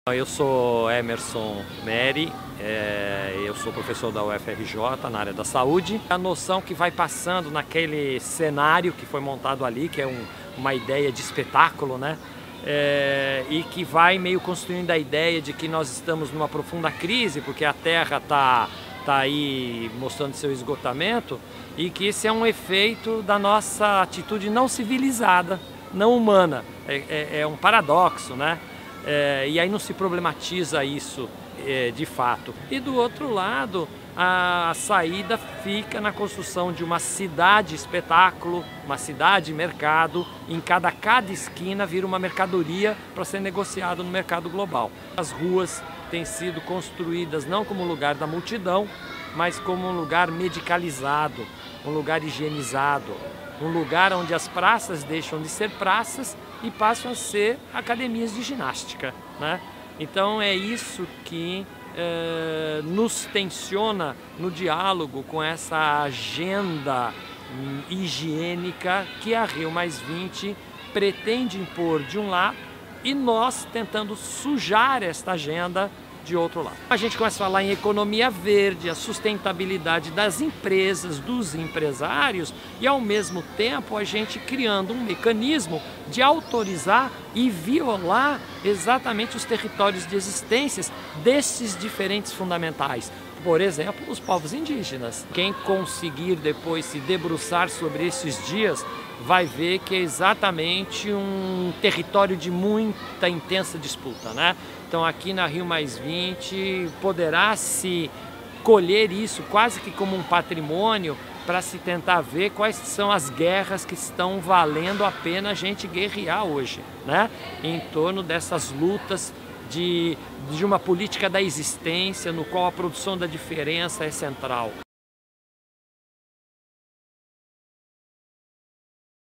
Eu sou Emerson Meri, eu sou professor da UFRJ na área da saúde. A noção que vai passando naquele cenário que foi montado ali, que é uma ideia de espetáculo, né? E que vai meio construindo a ideia de que nós estamos numa profunda crise, porque a Terra está aí mostrando seu esgotamento, e que esse é um efeito da nossa atitude não civilizada, não humana. É um paradoxo, né? E aí não se problematiza isso de fato. E do outro lado, a saída fica na construção de uma cidade espetáculo, uma cidade mercado, em cada esquina vira uma mercadoria para ser negociado no mercado global. As ruas têm sido construídas não como lugar da multidão, mas como um lugar medicalizado, um lugar higienizado, um lugar onde as praças deixam de ser praças e passam a ser academias de ginástica, né? Então é isso que nos tensiona no diálogo com essa agenda higiênica que a Rio+20 pretende impor de um lado e nós tentando sujar esta agenda de outro lado. A gente começa a falar em economia verde, a sustentabilidade das empresas, dos empresários e ao mesmo tempo a gente criando um mecanismo de autorizar e violar exatamente os territórios de existências desses diferentes fundamentais. Por exemplo, os povos indígenas. Quem conseguir depois se debruçar sobre esses dias vai ver que é exatamente um território de muita intensa disputa, né? Então aqui na Rio+20 poderá se colher isso quase que como um patrimônio para se tentar ver quais são as guerras que estão valendo a pena a gente guerrear hoje, né? Em torno dessas lutas de uma política da existência no qual a produção da diferença é central.